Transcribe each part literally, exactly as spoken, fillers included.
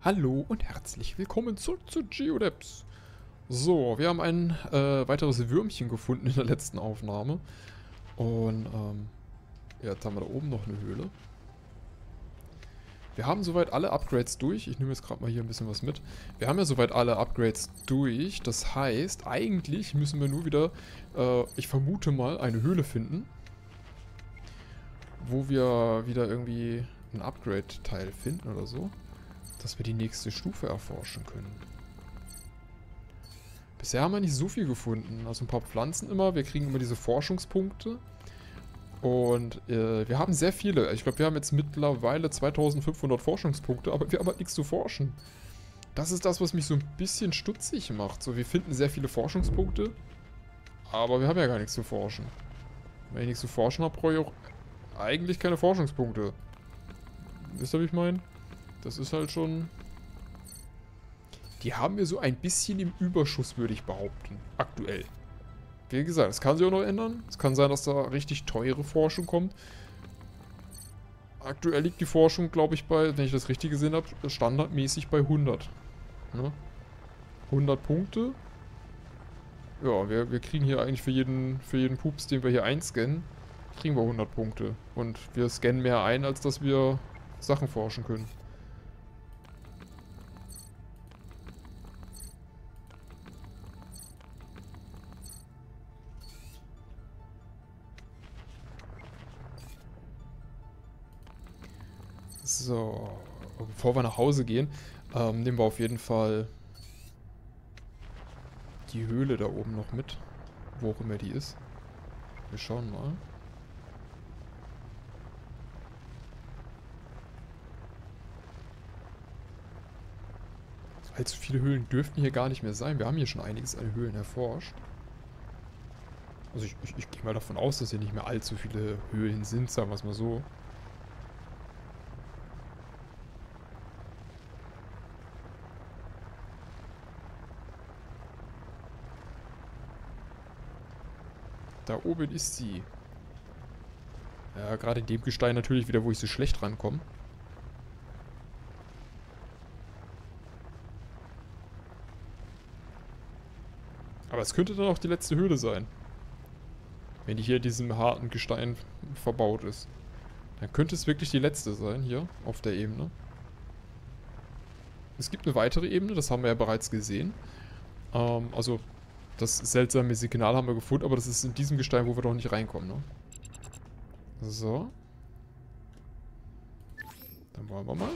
Hallo und herzlich willkommen zurück zu Geodeps. So, wir haben ein äh, weiteres Würmchen gefunden in der letzten Aufnahme. Und ähm, ja, jetzt haben wir da oben noch eine Höhle. Wir haben soweit alle Upgrades durch. Ich nehme jetzt gerade mal hier ein bisschen was mit. Wir haben ja soweit alle Upgrades durch. Das heißt, eigentlich müssen wir nur wieder, äh, ich vermute mal, eine Höhle finden. Wo wir wieder irgendwie ein Upgrade-Teil finden oder so. Dass wir die nächste Stufe erforschen können. Bisher haben wir nicht so viel gefunden. Also ein paar Pflanzen immer. Wir kriegen immer diese Forschungspunkte. Und äh, wir haben sehr viele. Ich glaube, wir haben jetzt mittlerweile zweitausendfünfhundert Forschungspunkte. Aber wir haben halt nichts zu forschen. Das ist das, was mich so ein bisschen stutzig macht. So, wir finden sehr viele Forschungspunkte. Aber wir haben ja gar nichts zu forschen. Wenn ich nichts zu forschen habe, brauche ich auch eigentlich keine Forschungspunkte. Wisst ihr, wie ich meine? Das ist halt schon... Die haben wir so ein bisschen im Überschuss, würde ich behaupten. Aktuell. Wie gesagt, es kann sich auch noch ändern. Es kann sein, dass da richtig teure Forschung kommt. Aktuell liegt die Forschung, glaube ich, bei, wenn ich das richtig gesehen habe, standardmäßig bei hundert. Ne? hundert Punkte. Ja, wir, wir kriegen hier eigentlich für jeden, für jeden Pups, den wir hier einscannen, kriegen wir hundert Punkte. Und wir scannen mehr ein, als dass wir Sachen forschen können. So, bevor wir nach Hause gehen, ähm, nehmen wir auf jeden Fall die Höhle da oben noch mit, wo auch immer die ist. Wir schauen mal. Allzu viele Höhlen dürften hier gar nicht mehr sein. Wir haben hier schon einiges an Höhlen erforscht. Also ich, ich, ich gehe mal davon aus, dass hier nicht mehr allzu viele Höhlen sind, sagen wir es mal so. Da oben ist sie. Ja, gerade in dem Gestein natürlich wieder, wo ich so schlecht rankomme. Aber es könnte dann auch die letzte Höhle sein. Wenn die hier in diesem harten Gestein verbaut ist. Dann könnte es wirklich die letzte sein, hier auf der Ebene. Es gibt eine weitere Ebene, das haben wir ja bereits gesehen. Ähm, also... Das seltsame Signal haben wir gefunden, aber das ist in diesem Gestein, wo wir doch nicht reinkommen, ne? So. Dann wollen wir mal.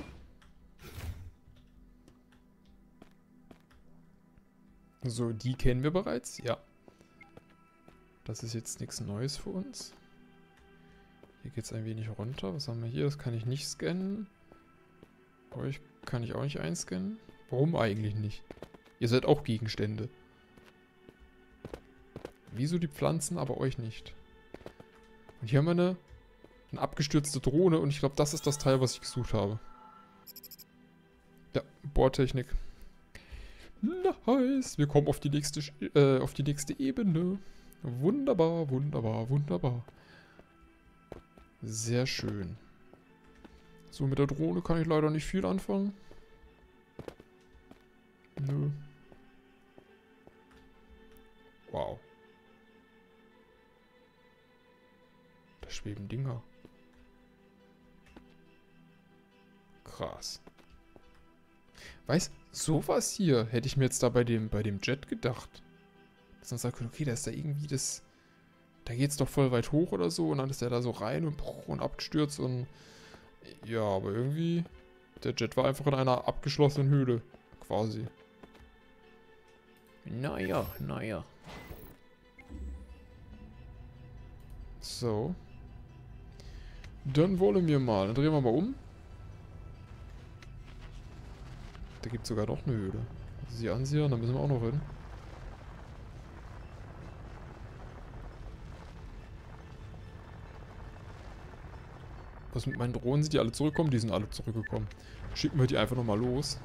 So, die kennen wir bereits, ja. Das ist jetzt nichts Neues für uns. Hier geht es ein wenig runter. Was haben wir hier? Das kann ich nicht scannen. Euch kann ich auch nicht einscannen. Warum eigentlich nicht? Ihr seid auch Gegenstände. Wieso die Pflanzen, aber euch nicht? Und hier haben wir eine, eine abgestürzte Drohne und ich glaube, das ist das Teil, was ich gesucht habe. Ja, Bohrtechnik. Nice. Wir kommen auf die nächste, äh, auf die nächste Ebene. Wunderbar, wunderbar, wunderbar. Sehr schön. So, mit der Drohne kann ich leider nicht viel anfangen. Nö. Wow. Schweben Dinger. Krass. Weißt, sowas hier hätte ich mir jetzt da bei dem, bei dem Jet gedacht. Dass man sagt, okay, da ist da irgendwie das... Da geht's doch voll weit hoch oder so und dann ist der da so rein und, und abgestürzt und... Ja, aber irgendwie... Der Jet war einfach in einer abgeschlossenen Höhle. Quasi. Naja, naja. So. Dann wollen wir mal. Dann drehen wir mal um. Da gibt es sogar noch eine Höhle. Sie ansehen, da müssen wir auch noch hin. Was mit meinen Drohnen? Sind die alle zurückgekommen? Die sind alle zurückgekommen. Schicken wir die einfach nochmal los.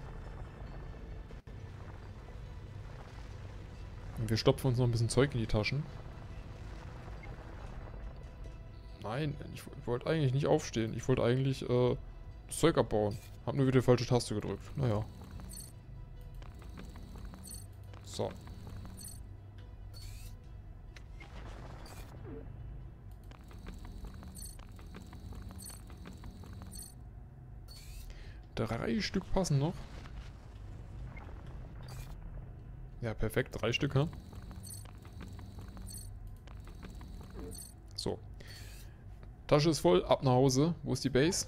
Und wir stopfen uns noch ein bisschen Zeug in die Taschen. Nein, ich wollte eigentlich nicht aufstehen. Ich wollte eigentlich äh, das Zeug abbauen. Hab nur wieder die falsche Taste gedrückt. Naja. So. Drei Stück passen noch. Ja, perfekt. Drei Stück, ha? So. Tasche ist voll. Ab nach Hause. Wo ist die Base?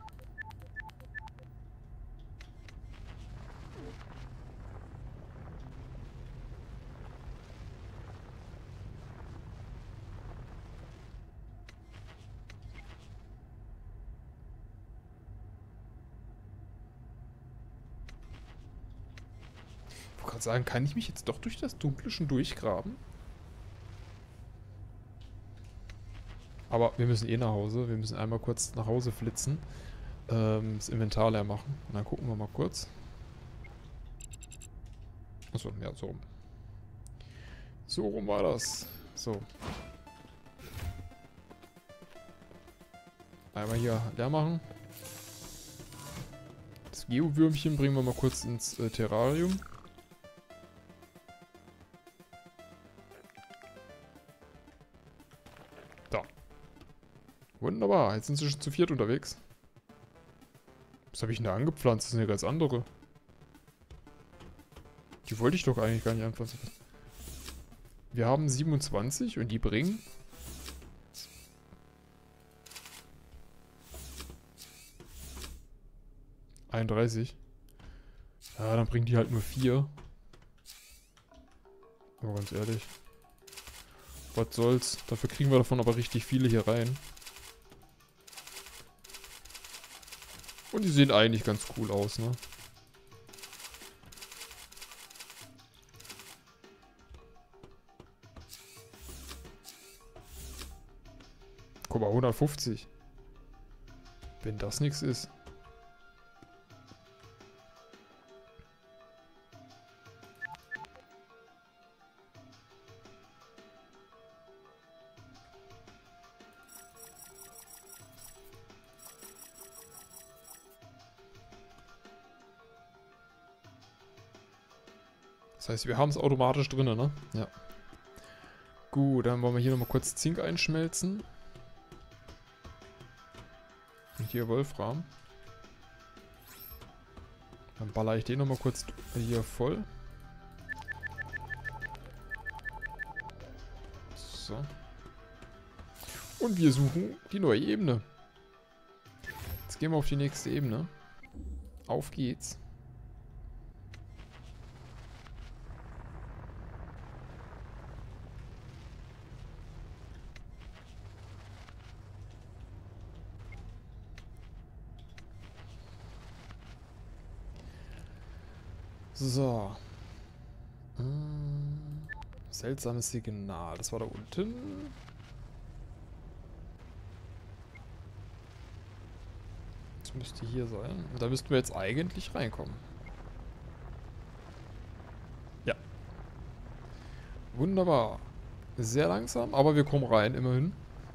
Ich wollte gerade sagen, kann ich mich jetzt doch durch das Dunkle schon durchgraben? Aber wir müssen eh nach Hause. Wir müssen einmal kurz nach Hause flitzen. Ähm, das Inventar leer machen. Und dann gucken wir mal kurz. Achso, ja, so rum. So rum war das. So. Einmal hier leer machen. Das Geowürmchen bringen wir mal kurz ins äh, Terrarium. Da. Wunderbar, jetzt sind sie schon zu viert unterwegs. Was habe ich denn da angepflanzt? Das sind ja ganz andere. Die wollte ich doch eigentlich gar nicht anpflanzen. Wir haben siebenundzwanzig und die bringen... einunddreißig. Ja, dann bringen die halt nur vier. Aber ganz ehrlich. Was soll's. Dafür kriegen wir davon aber richtig viele hier rein. Und die sehen eigentlich ganz cool aus, ne? Guck mal, hundertfünfzig. Wenn das nichts ist. Das heißt, wir haben es automatisch drin, ne? Ja. Gut, dann wollen wir hier nochmal kurz Zink einschmelzen. Und hier Wolfram. Dann baller ich den nochmal kurz hier voll. So. Und wir suchen die neue Ebene. Jetzt gehen wir auf die nächste Ebene. Auf geht's. So. Hm. Seltsames Signal. Das war da unten. Das müsste hier sein. Und da müssten wir jetzt eigentlich reinkommen. Ja. Wunderbar. Sehr langsam, aber wir kommen rein, immerhin.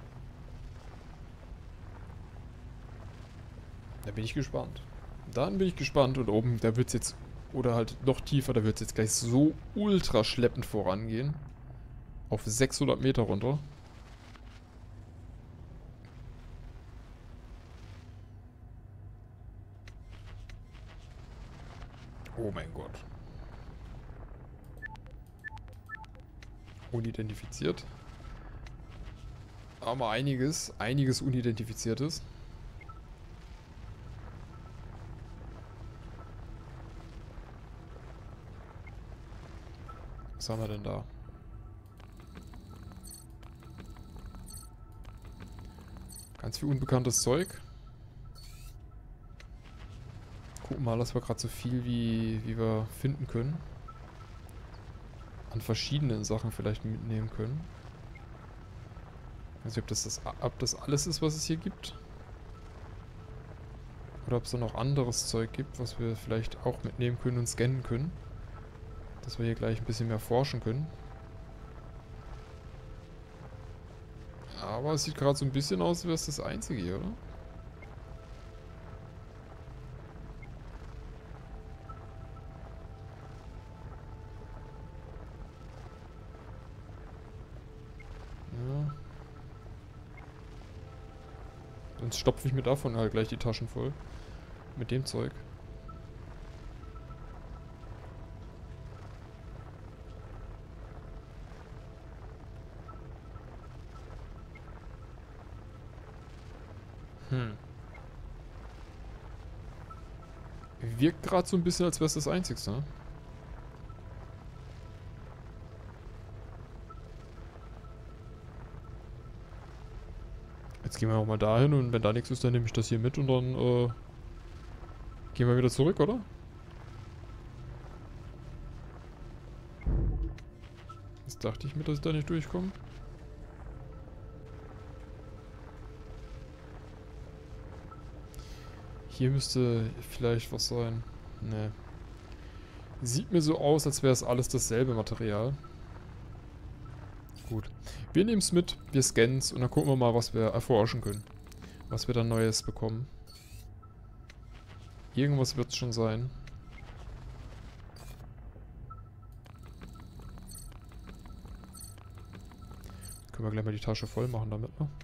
Da bin ich gespannt. Dann bin ich gespannt und oben, da wird es jetzt... Oder halt noch tiefer, da wird es jetzt gleich so ultra schleppend vorangehen. Auf sechshundert Meter runter. Oh mein Gott. Unidentifiziert. Aber einiges, einiges Unidentifiziertes. Was haben wir denn da? Ganz viel unbekanntes Zeug. Gucken mal, dass wir gerade so viel wie, wie wir finden können. An verschiedenen Sachen vielleicht mitnehmen können. Ich weiß nicht, ob das, das, ob das alles ist, was es hier gibt. Oder ob es da noch anderes Zeug gibt, was wir vielleicht auch mitnehmen können und scannen können. Dass wir hier gleich ein bisschen mehr forschen können. Aber es sieht gerade so ein bisschen aus, als wäre es das einzige hier, oder? Sonst stopfe ich mir davon halt gleich die Taschen voll. Mit dem Zeug. Hm. Wirkt gerade so ein bisschen, als wäre es das Einzigste, ne? Jetzt gehen wir auch mal dahin und wenn da nichts ist, dann nehme ich das hier mit und dann äh, gehen wir wieder zurück, oder? Jetzt dachte ich mir, dass ich da nicht durchkomme. Hier müsste vielleicht was sein. Ne. Sieht mir so aus, als wäre es alles dasselbe Material. Gut. Wir nehmen es mit, wir scannen es und dann gucken wir mal, was wir erforschen können. Was wir dann Neues bekommen. Irgendwas wird es schon sein. Können wir gleich mal die Tasche voll machen damit, ne?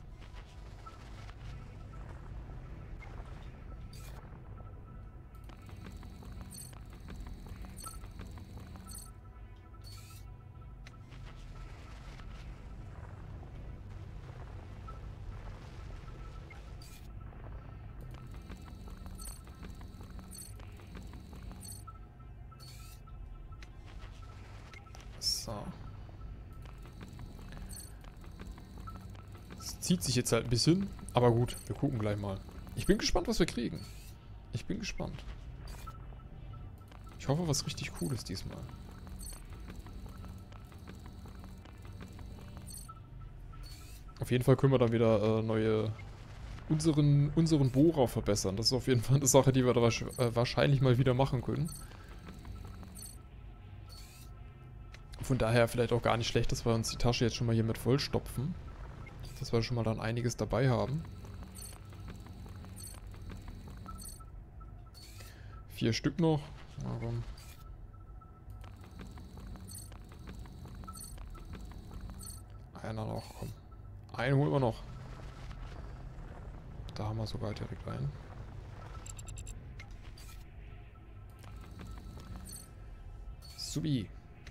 So. Es zieht sich jetzt halt ein bisschen, aber gut, wir gucken gleich mal. Ich bin gespannt, was wir kriegen. Ich bin gespannt. Ich hoffe, was richtig Cooles diesmal. Auf jeden Fall können wir dann wieder äh, neue... Unseren, unseren Bohrer verbessern. Das ist auf jeden Fall eine Sache, die wir da äh, wahrscheinlich mal wieder machen können. Von daher vielleicht auch gar nicht schlecht, dass wir uns die Tasche jetzt schon mal hier mit vollstopfen. Dass wir schon mal dann einiges dabei haben. Vier Stück noch. Warum? Einer noch, komm. Einen holen wir noch. Da haben wir sogar direkt einen. Subi.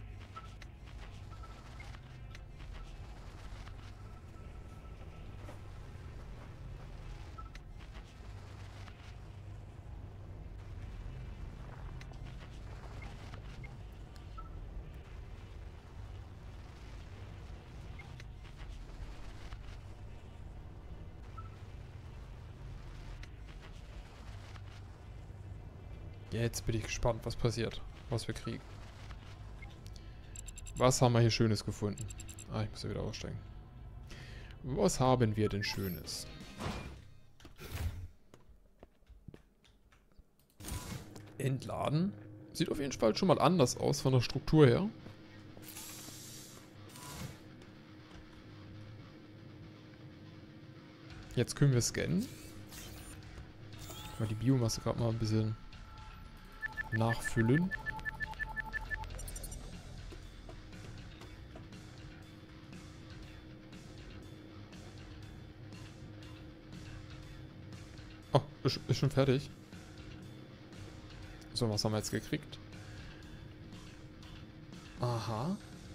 Jetzt bin ich gespannt, was passiert. Was wir kriegen. Was haben wir hier Schönes gefunden? Ah, ich muss ja wieder aussteigen. Was haben wir denn Schönes? Entladen. Sieht auf jeden Fall schon mal anders aus von der Struktur her. Jetzt können wir scannen. Mal die Biomasse gerade mal ein bisschen nachfüllen. Oh, ist, ist schon fertig. So, was haben wir jetzt gekriegt? Aha.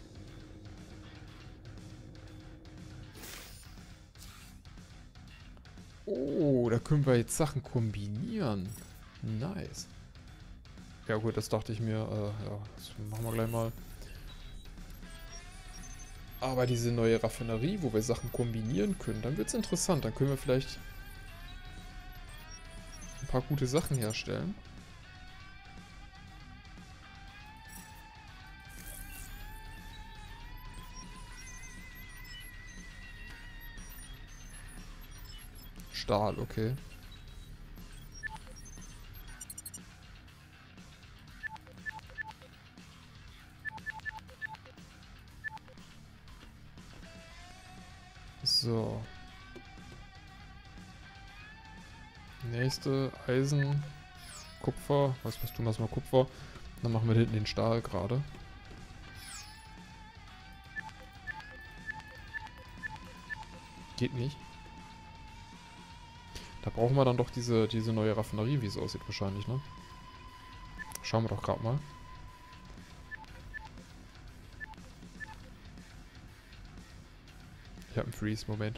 Oh, da können wir jetzt Sachen kombinieren. Nice. Ja gut, das dachte ich mir. Äh, ja, das machen wir gleich mal. Aber diese neue Raffinerie, wo wir Sachen kombinieren können, dann wird es interessant. Dann können wir vielleicht ein paar gute Sachen herstellen. Stahl, okay. So. Nächste Eisen, Kupfer. Was, was tun wir mal Kupfer? Dann machen wir hinten den Stahl gerade. Geht nicht. Da brauchen wir dann doch diese, diese neue Raffinerie, wie es aussieht wahrscheinlich, ne? Schauen wir doch gerade mal. Ich habe einen Freeze, Moment.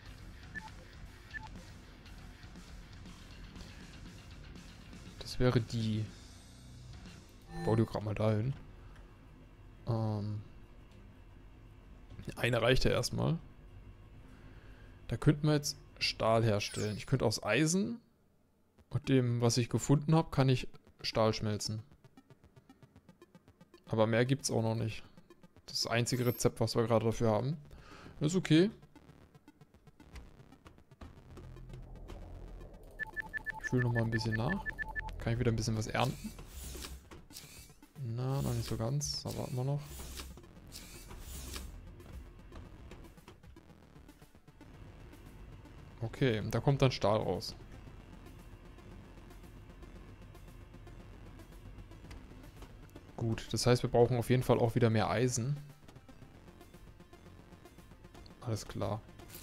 Das wäre die. Bau die gerade mal dahin. Ähm. Eine reicht ja erstmal. Da könnten wir jetzt Stahl herstellen. Ich könnte aus Eisen und dem, was ich gefunden habe, kann ich Stahl schmelzen. Aber mehr gibt es auch noch nicht. Das ist das einzige Rezept, was wir gerade dafür haben. Das ist okay. Ich fühle noch mal ein bisschen nach. Kann ich wieder ein bisschen was ernten? Na, noch nicht so ganz. Da warten wir noch. Okay, da kommt dann Stahl raus. Gut, das heißt, wir brauchen auf jeden Fall auch wieder mehr Eisen. Alles klar.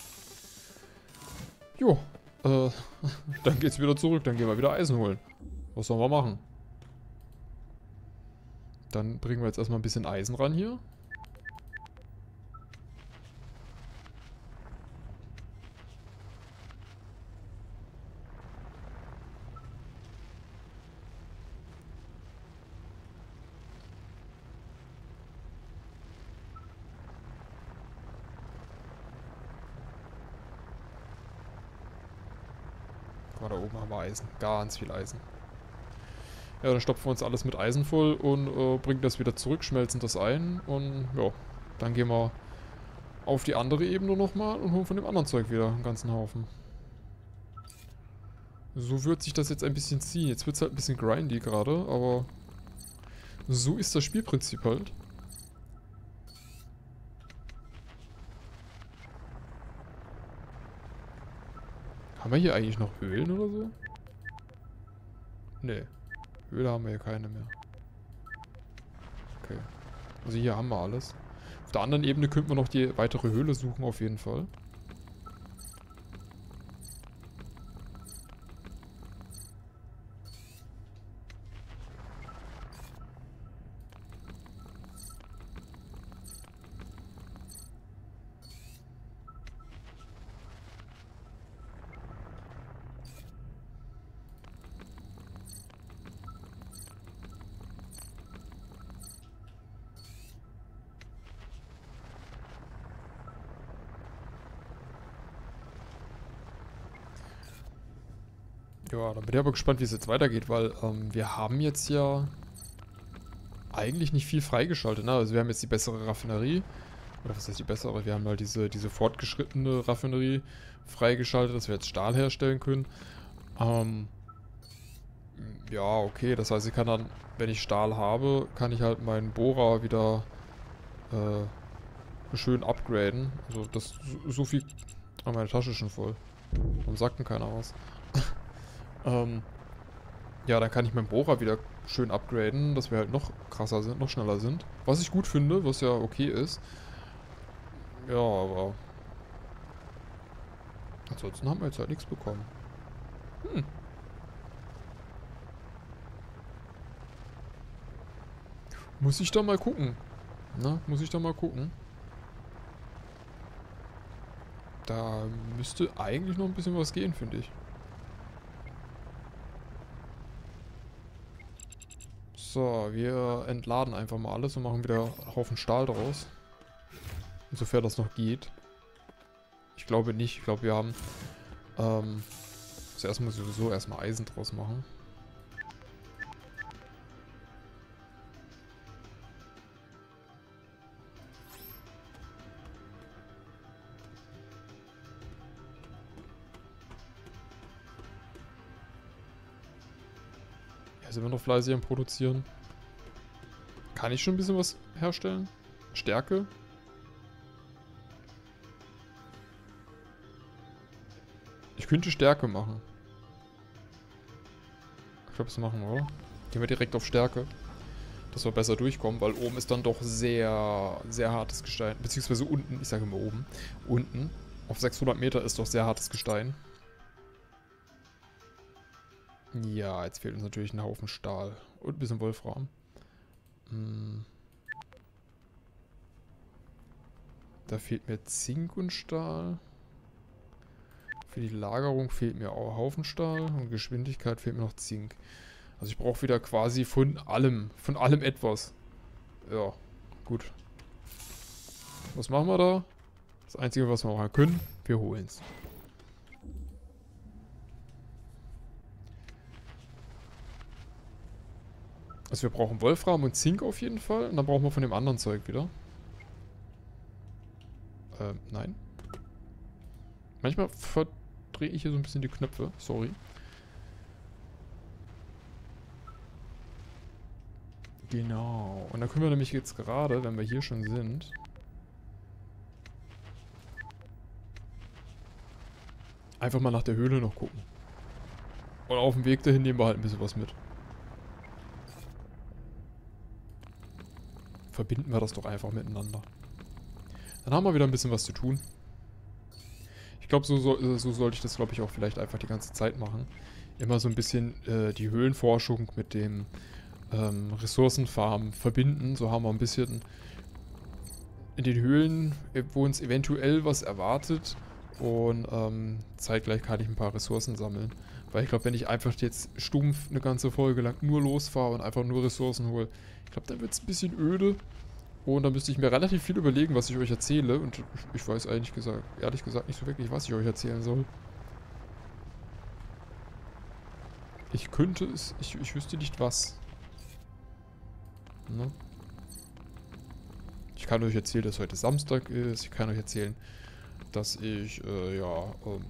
Jo, äh, dann geht's wieder zurück. Dann gehen wir wieder Eisen holen. Was sollen wir machen? Dann bringen wir jetzt erstmal ein bisschen Eisen ran hier. Da oben haben wir Eisen. Ganz viel Eisen. Ja, dann stopfen wir uns alles mit Eisen voll und äh, bringen das wieder zurück, schmelzen das ein und ja, dann gehen wir auf die andere Ebene nochmal und holen von dem anderen Zeug wieder einen ganzen Haufen. So wird sich das jetzt ein bisschen ziehen. Jetzt wird es halt ein bisschen grindy gerade, aber so ist das Spielprinzip halt. Haben wir hier eigentlich noch Höhlen oder so? Nee. Höhle haben wir hier keine mehr. Okay. Also hier haben wir alles. Auf der anderen Ebene könnten wir noch die weitere Höhle suchen auf jeden Fall. Ja, dann bin ich aber gespannt, wie es jetzt weitergeht, weil ähm, wir haben jetzt ja eigentlich nicht viel freigeschaltet, ne? Also wir haben jetzt die bessere Raffinerie, oder was heißt die bessere? Wir haben halt diese, diese fortgeschrittene Raffinerie freigeschaltet, dass wir jetzt Stahl herstellen können. Ähm, ja, okay, das heißt, ich kann dann, wenn ich Stahl habe, kann ich halt meinen Bohrer wieder äh, schön upgraden. Also das, so, so viel... Ah, meine Tasche ist schon voll. Warum sagt denn keiner was? Ähm, ja, dann kann ich meinen Bohrer wieder schön upgraden, dass wir halt noch krasser sind, noch schneller sind. Was ich gut finde, was ja okay ist. Ja, aber... Ansonsten haben wir jetzt halt nichts bekommen. Hm. Muss ich da mal gucken. Na, muss ich da mal gucken. Da müsste eigentlich noch ein bisschen was gehen, finde ich. So, wir entladen einfach mal alles und machen wieder einen Haufen Stahl draus. Insofern das noch geht. Ich glaube nicht. Ich glaube, wir haben... Ähm, zuerst muss ich sowieso erstmal Eisen draus machen. Ja, sind wir noch fleißig am Produzieren. Kann ich schon ein bisschen was herstellen? Stärke? Ich könnte Stärke machen. Ich glaube, das machen wir, oder? Gehen wir direkt auf Stärke. Dass wir besser durchkommen, weil oben ist dann doch sehr, sehr hartes Gestein. Beziehungsweise unten, ich sage immer oben. Unten, auf sechshundert Meter ist doch sehr hartes Gestein. Ja, jetzt fehlt uns natürlich ein Haufen Stahl. Und ein bisschen Wolfram. Hm. Da fehlt mir Zink und Stahl. Für die Lagerung fehlt mir auch Haufen Stahl. Und Geschwindigkeit fehlt mir noch Zink. Also ich brauche wieder quasi von allem. Von allem etwas. Ja, gut. Was machen wir da? Das Einzige, was wir machen können, wir holen es. Also wir brauchen Wolfram und Zink auf jeden Fall. Und dann brauchen wir von dem anderen Zeug wieder. Ähm, nein. Manchmal verdrehe ich hier so ein bisschen die Knöpfe. Sorry. Genau. Und dann können wir nämlich jetzt gerade, wenn wir hier schon sind... einfach mal nach der Höhle noch gucken. Und auf dem Weg dahin nehmen wir halt ein bisschen was mit. Verbinden wir das doch einfach miteinander. Dann haben wir wieder ein bisschen was zu tun. Ich glaube, so, so, so sollte ich das, glaube ich, auch vielleicht einfach die ganze Zeit machen. Immer so ein bisschen äh, die Höhlenforschung mit dem ähm, Ressourcenfarmen verbinden. So haben wir ein bisschen in den Höhlen, wo uns eventuell was erwartet. Und ähm, zeitgleich kann ich ein paar Ressourcen sammeln. Weil ich glaube, wenn ich einfach jetzt stumpf eine ganze Folge lang nur losfahre und einfach nur Ressourcen hole, ich glaube, dann wird es ein bisschen öde. Und dann müsste ich mir relativ viel überlegen, was ich euch erzähle. Und ich weiß eigentlich gesagt, ehrlich gesagt nicht so wirklich, was ich euch erzählen soll. Ich könnte es, ich, ich wüsste nicht was. Ne? Ich kann euch erzählen, dass heute Samstag ist. Ich kann euch erzählen, dass ich, äh, ja, ähm,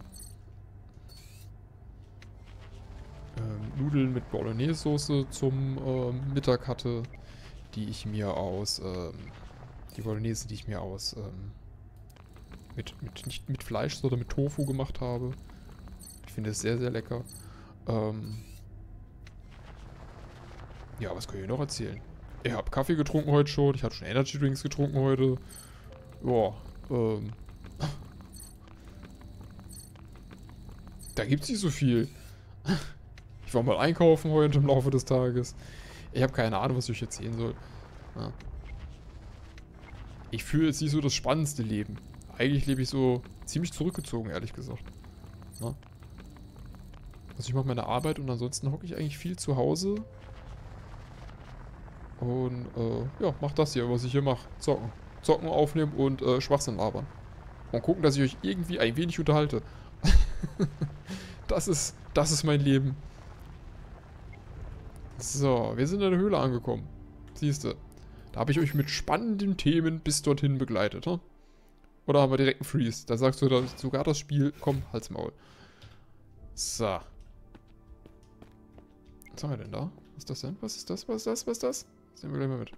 ähm, Nudeln mit Bolognese-Soße zum ähm, Mittag hatte, die ich mir aus, ähm, die Bolognese, die ich mir aus, ähm, mit, mit, nicht mit Fleisch, sondern mit Tofu gemacht habe. Ich finde es sehr, sehr lecker. Ähm, ja, was kann ich noch erzählen? Ich habe Kaffee getrunken heute schon, ich habe schon Energy Drinks getrunken heute. Ja, ähm, da gibt es nicht so viel. Ich war mal einkaufen heute im Laufe des Tages. Ich habe keine Ahnung, was ich euch erzählen soll. Ja. Ich fühle jetzt nicht so das spannendste Leben. Eigentlich lebe ich so ziemlich zurückgezogen, ehrlich gesagt. Na? Also ich mache meine Arbeit und ansonsten hocke ich eigentlich viel zu Hause. Und äh, ja, mach das hier, was ich hier mache. Zocken. Zocken, aufnehmen und äh, Schwachsinn labern. Und gucken, dass ich euch irgendwie ein wenig unterhalte. das ist, das ist mein Leben. So, wir sind in der Höhle angekommen. Siehst du. Da habe ich euch mit spannenden Themen bis dorthin begleitet, hm? Oder haben wir direkt einen Freeze? Da sagst du da sogar das Spiel, komm, halt's Maul. So. Was haben wir denn da? Was ist das denn? Was ist das? Was ist das? Was ist das? Sehen wir gleich mal mit.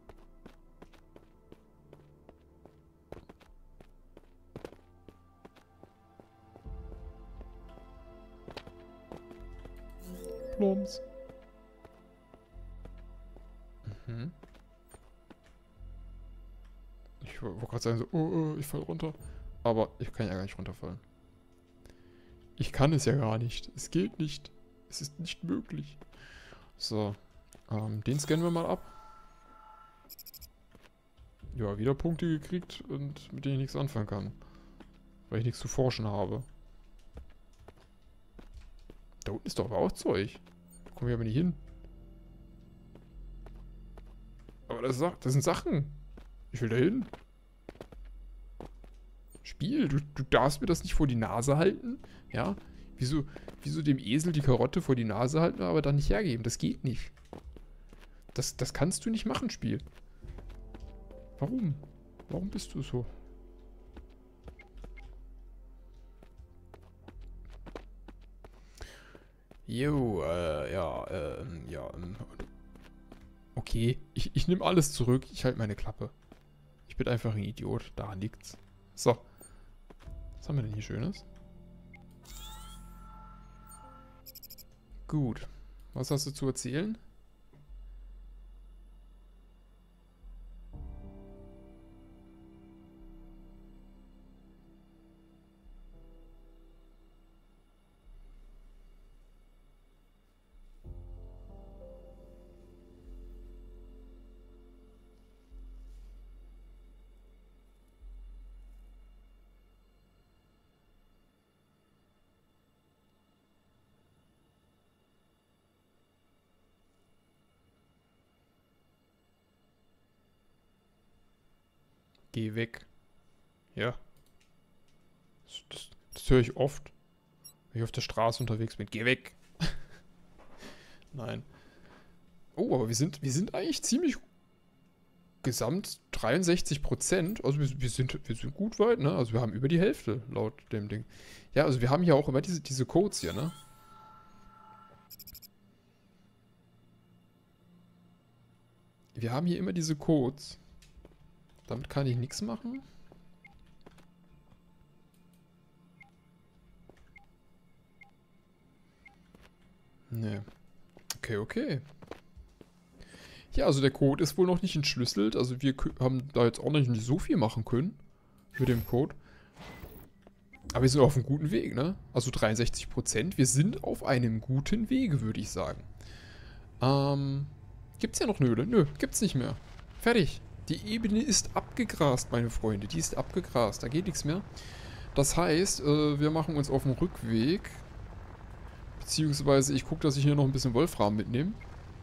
Plums. Mhm. Ich wollte gerade sagen so, oh, oh, ich fall runter. Aber ich kann ja gar nicht runterfallen. Ich kann es ja gar nicht. Es geht nicht. Es ist nicht möglich. So. Ähm, den scannen wir mal ab. Ja, wieder Punkte gekriegt und mit denen ich nichts anfangen kann. Weil ich nichts zu forschen habe. Da unten ist doch aber auch Zeug. Da komme ich aber nicht hin. Aber das, das sind Sachen. Ich will da hin. Spiel, du, du darfst mir das nicht vor die Nase halten. Ja? Wieso, wieso dem Esel die Karotte vor die Nase halten, aber dann nicht hergeben? Das geht nicht. Das, das kannst du nicht machen, Spiel. Warum? Warum bist du so? Jo, äh, ja, ähm, ja, ähm, okay, ich, ich nehme alles zurück. Ich halte meine Klappe. Ich bin einfach ein Idiot. Daran liegt's. So. Was haben wir denn hier Schönes? Gut. Was hast du zu erzählen? Geh weg. Ja. Das, das, das höre ich oft. Wenn ich auf der Straße unterwegs bin. Geh weg. Nein. Oh, aber wir sind, wir sind eigentlich ziemlich gesamt dreiundsechzig Prozent. Also wir, wir, sind, wir sind gut weit, ne? Also wir haben über die Hälfte laut dem Ding. Ja, also wir haben hier auch immer diese, diese Codes hier, ne? Wir haben hier immer diese Codes. Damit kann ich nichts machen. Ne. Okay, okay. Ja, also der Code ist wohl noch nicht entschlüsselt. Also wir haben da jetzt auch noch nicht so viel machen können mit dem Code. Aber wir sind auf einem guten Weg, ne? Also dreiundsechzig Prozent. Wir sind auf einem guten Wege, würde ich sagen. Ähm, gibt's ja noch Nöle? Nö, gibt's nicht mehr. Fertig. Die Ebene ist abgegrast, meine Freunde. Die ist abgegrast. Da geht nichts mehr. Das heißt, äh, wir machen uns auf den Rückweg. Beziehungsweise ich gucke, dass ich hier noch ein bisschen Wolfram mitnehme.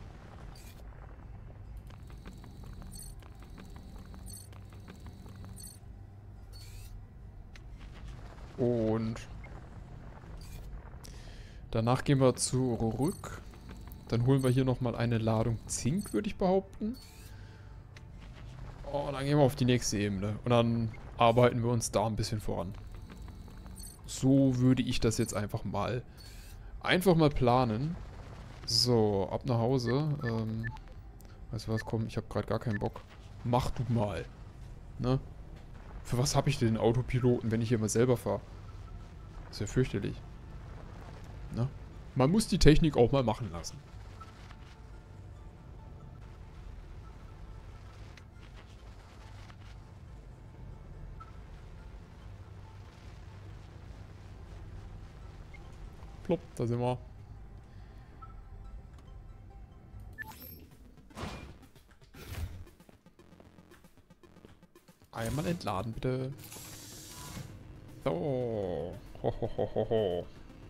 Und danach gehen wir zurück. Dann holen wir hier nochmal eine Ladung Zink, würde ich behaupten. Oh, dann gehen wir auf die nächste Ebene. Und dann arbeiten wir uns da ein bisschen voran. So würde ich das jetzt einfach mal einfach mal planen. So, ab nach Hause. Ähm, weißt du was, komm, ich habe gerade gar keinen Bock. Mach du mal. Ne? Für was habe ich denn einen Autopiloten, wenn ich hier mal selber fahre? Das ist ja fürchterlich. Ne? Man muss die Technik auch mal machen lassen. Plopp, da sind wir. Einmal entladen, bitte. So. Ho, ho, ho, ho, ho.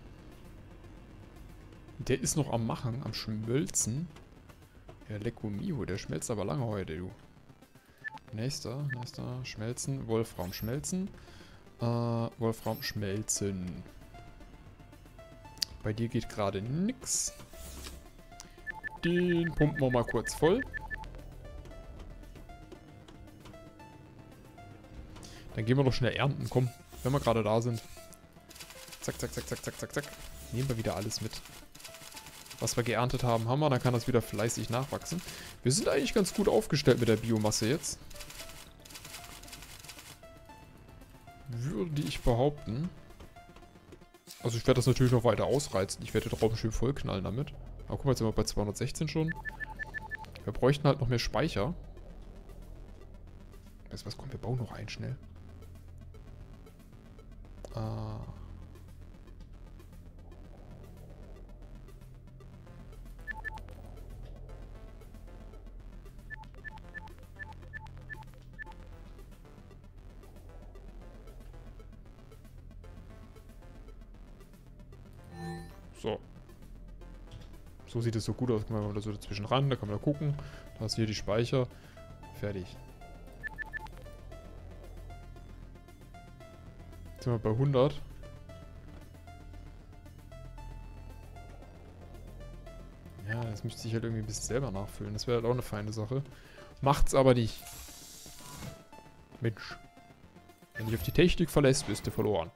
Der ist noch am Machen, am Schmelzen. Ja, Lecco Mio, der schmelzt aber lange heute, du. Nächster, nächster, schmelzen, Wolfram schmelzen. Äh, Wolfram schmelzen. Bei dir geht gerade nix. Den pumpen wir mal kurz voll. Dann gehen wir doch schnell ernten, komm, wenn wir gerade da sind. Zack, zack, zack, zack, zack, zack, zack. Nehmen wir wieder alles mit. Was wir geerntet haben, haben wir. Dann kann das wieder fleißig nachwachsen. Wir sind eigentlich ganz gut aufgestellt mit der Biomasse jetzt. Würde ich behaupten. Also ich werde das natürlich noch weiter ausreizen. Ich werde den Raum schön vollknallen damit. Aber guck mal, jetzt sind wir bei zweihundertsechzehn schon. Wir bräuchten halt noch mehr Speicher. Weißt du was, komm, wir bauen noch einen schnell. Ah. So. So sieht es so gut aus. Guck mal, wenn wir da so dazwischen ran, da kann man da gucken. Da hast du hier die Speicher. Fertig. Jetzt sind wir bei hundert. Ja, das müsste ich halt irgendwie ein bisschen selber nachfüllen. Das wäre halt auch eine feine Sache. Macht's aber nicht. Mensch. Wenn du dich auf die Technik verlässt, bist du verloren.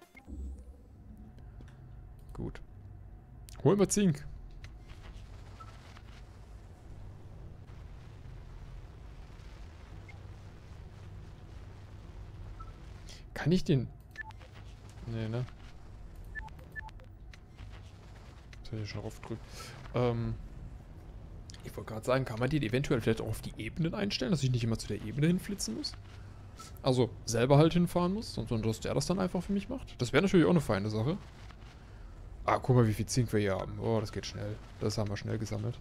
Gut. Holen wir Zink. Kann ich den... Nee, ne? Das hätte ich schon draufgedrückt. Ähm... Ich wollte gerade sagen, kann man den eventuell vielleicht auch auf die Ebenen einstellen, dass ich nicht immer zu der Ebene hinflitzen muss? Also, selber halt hinfahren muss, sondern dass der das dann einfach für mich macht? Das wäre natürlich auch eine feine Sache. Ah, guck mal, wie viel Zink wir hier haben. Oh, das geht schnell. Das haben wir schnell gesammelt.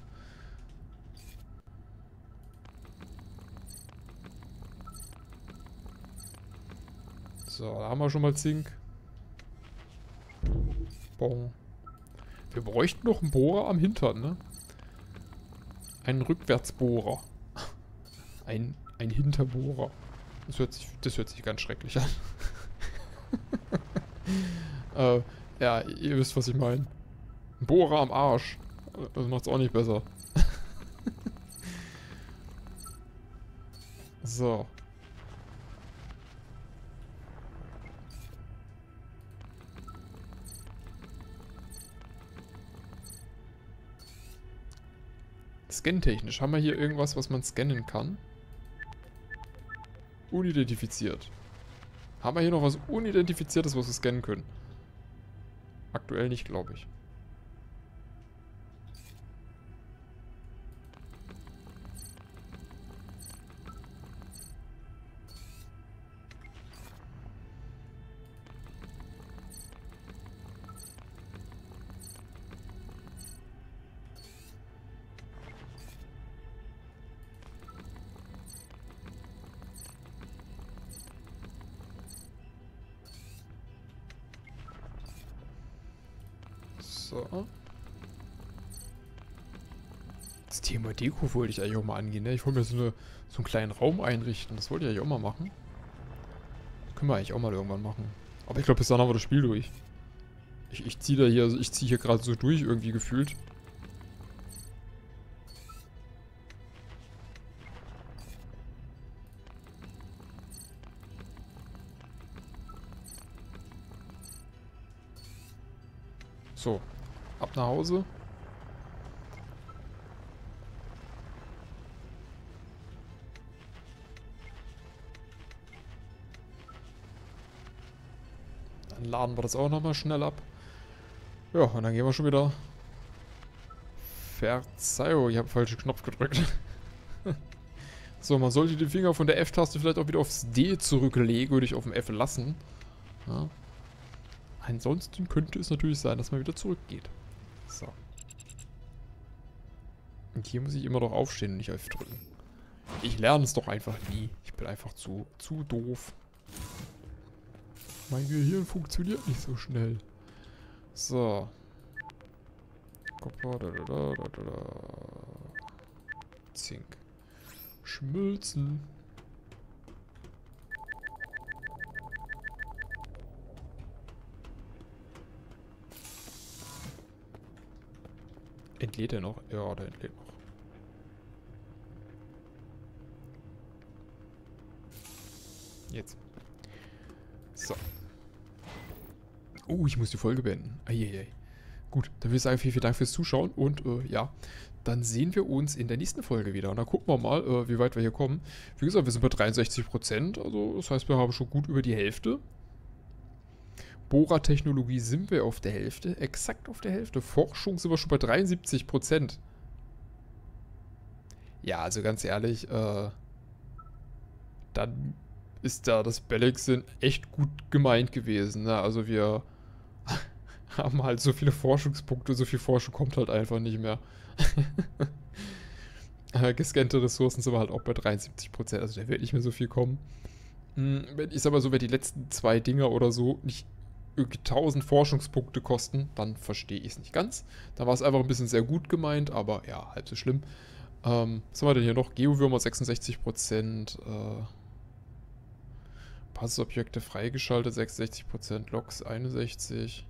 So, da haben wir schon mal Zink. Bon. Wir bräuchten noch einen Bohrer am Hintern, ne? Einen Rückwärtsbohrer. Ein, ein Hinterbohrer. Das hört sich, das hört sich ganz schrecklich an. äh, ja, ihr wisst, was ich meine. Ein Bohrer am Arsch. Das macht's auch nicht besser. So. Scantechnisch. Haben wir hier irgendwas, was man scannen kann? Unidentifiziert. Haben wir hier noch was Unidentifiziertes, was wir scannen können? Aktuell nicht, glaube ich. So. Das Thema Deko wollte ich eigentlich auch mal angehen, ne? Ich wollte mir so, eine, so einen kleinen Raum einrichten. Das wollte ich eigentlich auch mal machen. Das können wir eigentlich auch mal irgendwann machen. Aber ich glaube, bis dann haben wir das Spiel durch. Ich, ich ziehe da hier, also ich ziehe hier gerade so durch irgendwie gefühlt. So. Ab nach Hause. Dann laden wir das auch nochmal schnell ab. Ja, und dann gehen wir schon wieder. Verzeihung, ich habe den falschen Knopf gedrückt. So, man sollte den Finger von der F-Taste vielleicht auch wieder aufs D zurücklegen, würde ich auf dem F lassen. Ja. Ansonsten könnte es natürlich sein, dass man wieder zurückgeht. So. Und hier muss ich immer noch aufstehen und nicht F drücken. Ich lerne es doch einfach nie. Ich bin einfach zu, zu doof. Mein Gehirn funktioniert nicht so schnell. So. Kupfer, da, da, da, da, da. Zink. Schmilzen. Entlädt er noch? Ja, der entlädt noch. Jetzt. So. Oh, ich muss die Folge beenden. Eieiei. Gut, dann würde ich sagen, vielen, vielen Dank fürs Zuschauen und äh, ja, dann sehen wir uns in der nächsten Folge wieder. Und dann gucken wir mal, äh, wie weit wir hier kommen. Wie gesagt, wir sind bei dreiundsechzig Prozent, also das heißt, wir haben schon gut über die Hälfte. Bohrertechnologie sind wir auf der Hälfte, exakt auf der Hälfte. Forschung sind wir schon bei dreiundsiebzig Prozent. Ja, also ganz ehrlich, äh, dann ist da das Bellexin echt gut gemeint gewesen. Ne? Also wir haben halt so viele Forschungspunkte, so viel Forschung kommt halt einfach nicht mehr. Gescannte Ressourcen sind wir halt auch bei dreiundsiebzig Prozent, also da wird nicht mehr so viel kommen. Ich sag mal so, wenn die letzten zwei Dinger oder so nicht irgendwie tausend Forschungspunkte kosten, dann verstehe ich es nicht ganz. Da war es einfach ein bisschen sehr gut gemeint, aber ja, halb so schlimm. Ähm, was haben wir denn hier noch? Geowürmer sechsundsechzig Prozent, äh, Passobjekte freigeschaltet sechsundsechzig Prozent, Logs einundsechzig.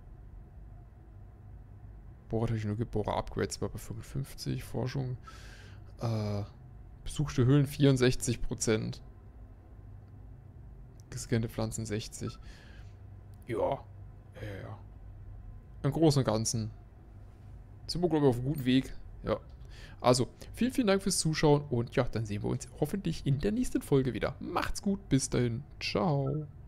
Bohrertechnologie, Bohrer-Upgrades war bei fünfundfünfzig, Forschung. Äh, besuchte Höhlen vierundsechzig Prozent. Gescannte Pflanzen sechzig. Ja. Ja, ja. Im Großen und Ganzen sind wir, glaube ich, auf einem guten Weg. Ja. Also, vielen, vielen Dank fürs Zuschauen und ja, dann sehen wir uns hoffentlich in der nächsten Folge wieder. Macht's gut, bis dahin. Ciao.